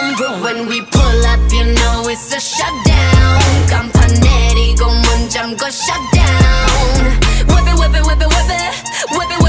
vroom vroom. When we pull up, you know it's a shutdown. 간판 내리고 문 잠궈 shut down. Whip it, whip it, whip it, whip it, whip it.